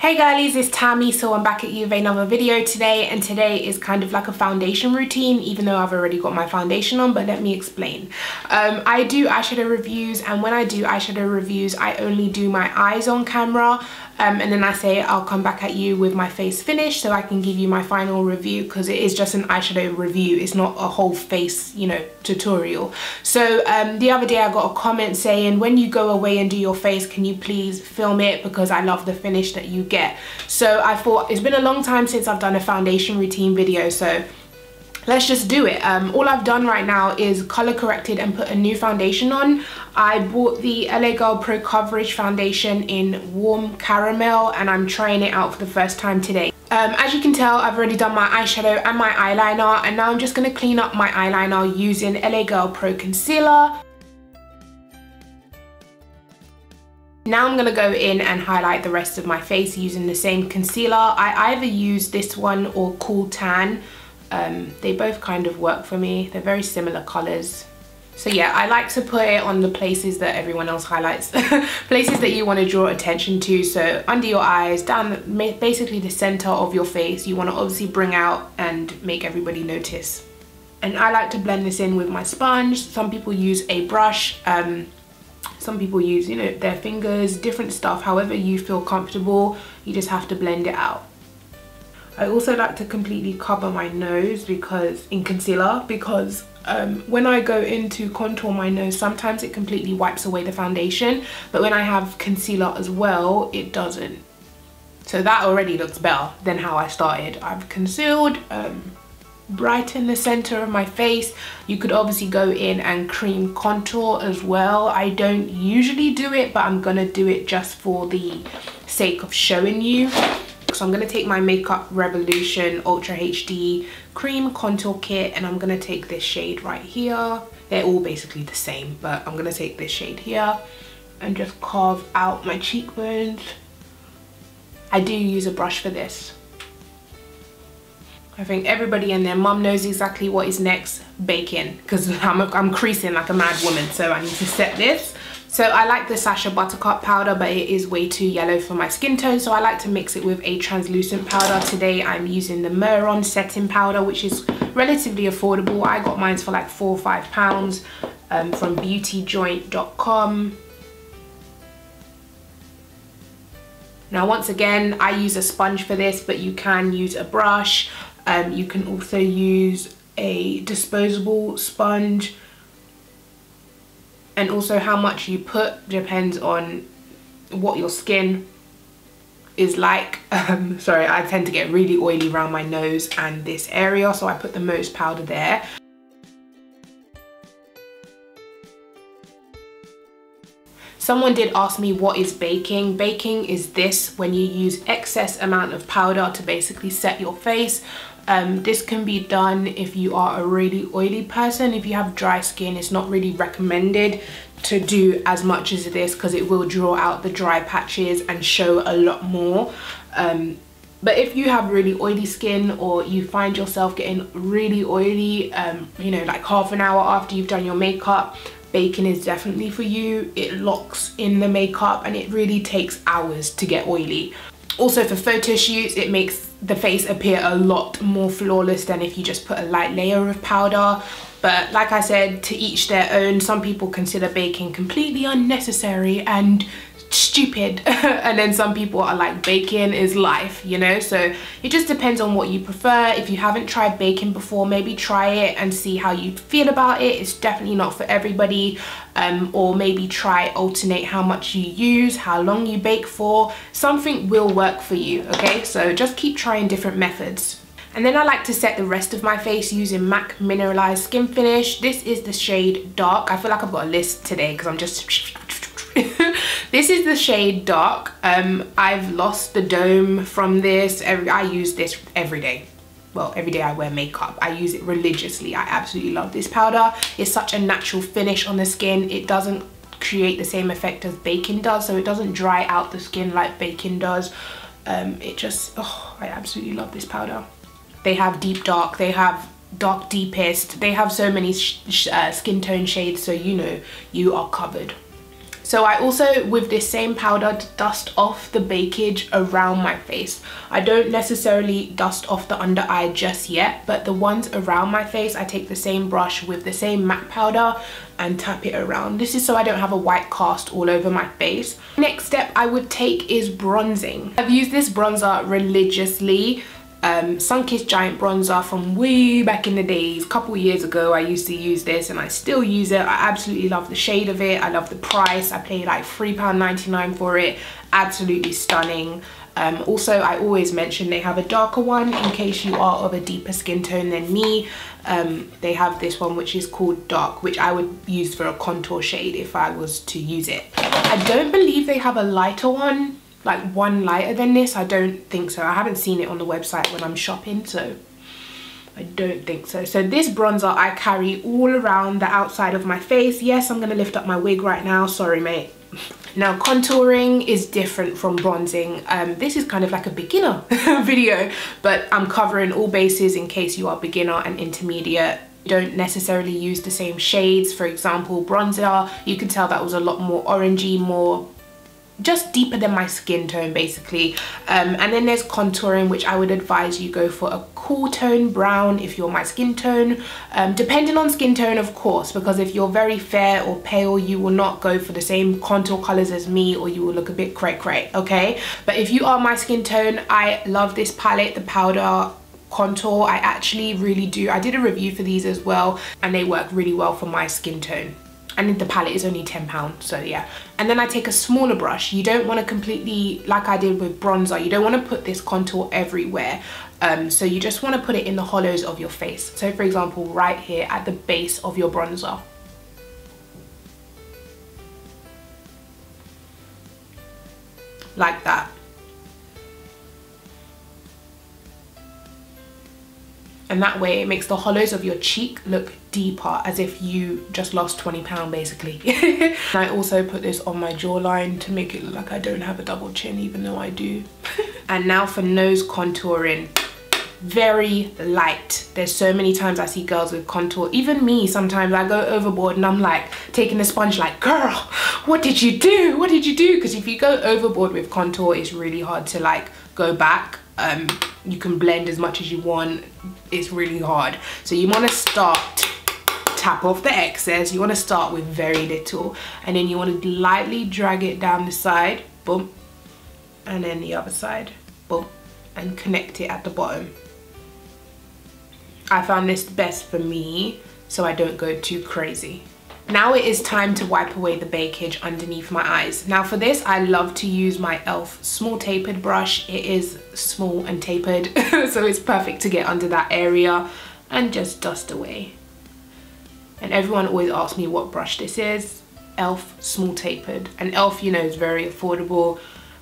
Hey girlies, it's Tammy. So I'm back at you with another video today, and today is kind of like a foundation routine, even though I've already got my foundation on, but let me explain. I do eyeshadow reviews, and when I do eyeshadow reviews I only do my eyes on camera, and then I say I'll come back at you with my face finish so I can give you my final review, because it is just an eyeshadow review, it's not a whole face, you know, tutorial. So the other day I got a comment saying, when you go away and do your face, can you please film it, because I love the finish that you get. So I thought, it's been a long time since I've done a foundation routine video, so let's just do it. All I've done right now is color corrected and put a new foundation on. I bought the LA Girl Pro Coverage foundation in warm caramel, and I'm trying it out for the first time today. As you can tell, I've already done my eyeshadow and my eyeliner, and now I'm just going to clean up my eyeliner using LA Girl Pro Concealer. Now I'm going to go in and highlight the rest of my face using the same concealer. I either use this one or Cool Tan. They both kind of work for me. They're very similar colors. So yeah, I like to put it on the places that everyone else highlights. Places that you want to draw attention to. So under your eyes, down basically the center of your face. You want to obviously bring out and make everybody notice. And I like to blend this in with my sponge. Some people use a brush. Some people use, you know, their fingers, different stuff. However you feel comfortable, you just have to blend it out. I also like to completely cover my nose in concealer, because when I go in to contour my nose, sometimes it completely wipes away the foundation, but when I have concealer as well, it doesn't. So that already looks better than how I started. I've concealed, brighten the center of my face. You could obviously go in and cream contour as well. I don't usually do it, but I'm gonna do it just for the sake of showing you. So I'm going to take my Makeup Revolution Ultra HD Cream Contour Kit, and I'm going to take this shade right here. They're all basically the same, but I'm going to take this shade here and just carve out my cheekbones. I do use a brush for this. I think everybody and their mum knows exactly what is next. Baking, because I'm creasing like a mad woman, so I need to set this. So I like the Sacha buttercup powder, but it is way too yellow for my skin tone, so I like to mix it with a translucent powder. Today I'm using the Mehron setting powder, which is relatively affordable. I got mine for like £4 or £5 from beautyjoint.com. Now once again, I use a sponge for this, but you can use a brush. You can also use a disposable sponge. And also how much you put depends on what your skin is like. Sorry, I tend to get really oily around my nose and this area, so I put the most powder there. Someone did ask me what is baking. Baking is this, when you use excess amount of powder to basically set your face. This can be done if you are a really oily person. If you have dry skin, it's not really recommended to do as much as this, because it will draw out the dry patches and show a lot more. But if you have really oily skin, or you find yourself getting really oily, you know, like half an hour after you've done your makeup, baking is definitely for you. It locks in the makeup and it really takes hours to get oily. Also for photo shoots, it makes the face appear a lot more flawless than if you just put a light layer of powder. But like I said, to each their own. Some people consider baking completely unnecessary and stupid, and then some people are like, baking is life, you know. So it just depends on what you prefer. If you haven't tried baking before, maybe try it and see how you feel about it. It's definitely not for everybody. Or maybe try alternate how much you use, how long you bake for. Something will work for you, okay? So just keep trying different methods. And then I like to set the rest of my face using MAC Mineralise Skin Finish. This is the shade Dark. I feel like I've got a list today because I'm just this is the shade Dark. I've lost the dome from this. I use this every day. Well, every day I wear makeup. I use it religiously. I absolutely love this powder. It's such a natural finish on the skin. It doesn't create the same effect as baking does, so it doesn't dry out the skin like baking does. It just, oh, I absolutely love this powder. They have deep dark, they have dark deepest, they have so many skin tone shades, so you know you are covered. So I also, with this same powder, dust off the bakage around my face. I don't necessarily dust off the under eye just yet, but the ones around my face, I take the same brush with the same MAC powder and tap it around. This is so I don't have a white cast all over my face. Next step I would take is bronzing. I've used this bronzer religiously. Sunkissed Giant Bronzer from way back in the days. A couple years ago I used to use this and I still use it. I absolutely love the shade of it. I love the price. I paid like £3.99 for it. Absolutely stunning. Also, I always mention they have a darker one in case you are of a deeper skin tone than me. They have this one which is called Dark, which I would use for a contour shade if I was to use it. I don't believe they have a lighter one, like one lighter than this. I don't think so. I haven't seen it on the website when I'm shopping, so I don't think so. So this bronzer I carry all around the outside of my face. Yes, I'm gonna lift up my wig right now, sorry mate. Now contouring is different from bronzing. This is kind of like a beginner video, but I'm covering all bases in case you are beginner and intermediate. You don't necessarily use the same shades. For example, bronzer, you can tell that was a lot more orangey, more just deeper than my skin tone basically. And then there's contouring, which I would advise you go for a cool tone brown if you're my skin tone, depending on skin tone of course, because if you're very fair or pale you will not go for the same contour colors as me, or you will look a bit cray cray, okay? But if you are my skin tone, I love this palette, the powder contour. I actually really do. I did a review for these as well and they work really well for my skin tone. And the palette is only £10, so yeah. And then I take a smaller brush. You don't want to completely, like I did with bronzer, you don't want to put this contour everywhere. So you just want to put it in the hollows of your face. So for example, right here at the base of your bronzer. Like that. And that way it makes the hollows of your cheek look deeper, as if you just lost 20 pounds basically. And I also put this on my jawline to make it look like I don't have a double chin, even though I do. And now for nose contouring. Very light. There's so many times I see girls with contour, even me sometimes I go overboard and I'm like taking the sponge like, girl, what did you do? What did you do? Because if you go overboard with contour, it's really hard to like go back. You can blend as much as you want. It's really hard. So you want to start, tap off the excess. You want to start with very little, and then you want to lightly drag it down the side, boom, and then the other side, boom, and connect it at the bottom. I found this best for me so I don't go too crazy. Now it is time to wipe away the bakage underneath my eyes. Now for this, I love to use my e.l.f. small tapered brush. It is small and tapered, so it's perfect to get under that area and just dust away. And everyone always asks me what brush this is. e.l.f. small tapered. And e.l.f., you know, is very affordable.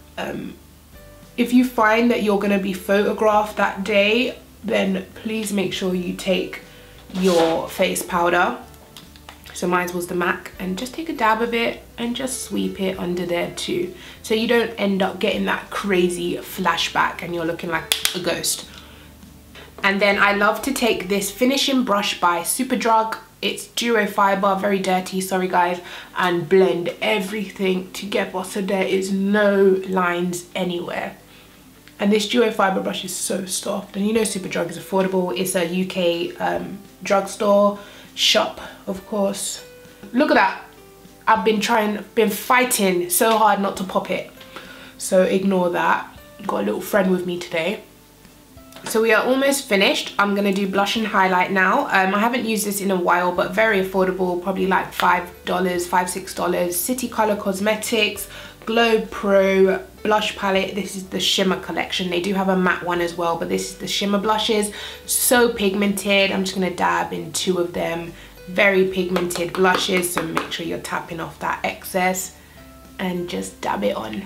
If you find that you're gonna be photographed that day, then please make sure you take your face powder. So mine was the MAC, and just take a dab of it and just sweep it under there too, so you don't end up getting that crazy flashback and you're looking like a ghost. And then I love to take this finishing brush by Superdrug. It's duo fiber, very dirty, sorry guys, and blend everything together so there is no lines anywhere. And this duo fiber brush is so soft, and you know Superdrug is affordable. It's a UK drugstore shop, of course. Look at that. I've been fighting so hard not to pop it, so ignore that. Got a little friend with me today. So we are almost finished. I'm gonna do blush and highlight now. I haven't used this in a while, but very affordable, probably like $5, $6. City Color Cosmetics Glow Pro blush palette. This is the shimmer collection. They do have a matte one as well, but this is the shimmer blushes. So pigmented. I'm just gonna dab in 2 of them. Very pigmented blushes, so make sure you're tapping off that excess and just dab it on.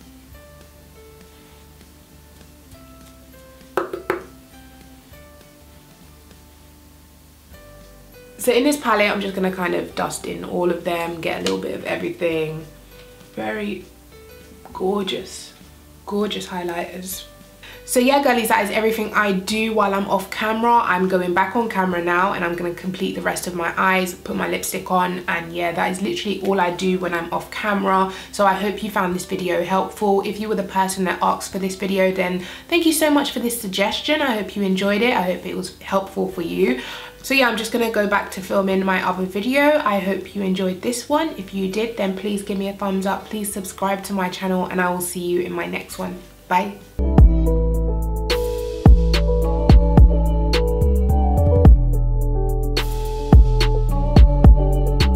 So in this palette, I'm just gonna kind of dust in all of them, get a little bit of everything. Very gorgeous, gorgeous highlighters. So yeah, girlies, that is everything I do while I'm off camera. I'm going back on camera now and I'm going to complete the rest of my eyes, put my lipstick on, and yeah, that is literally all I do when I'm off camera. So I hope you found this video helpful. If you were the person that asked for this video, then thank you so much for this suggestion. I hope you enjoyed it. I hope it was helpful for you. So yeah, I'm just gonna go back to filming my other video. I hope you enjoyed this one. If you did, then please give me a thumbs up. Please subscribe to my channel and I will see you in my next one. Bye.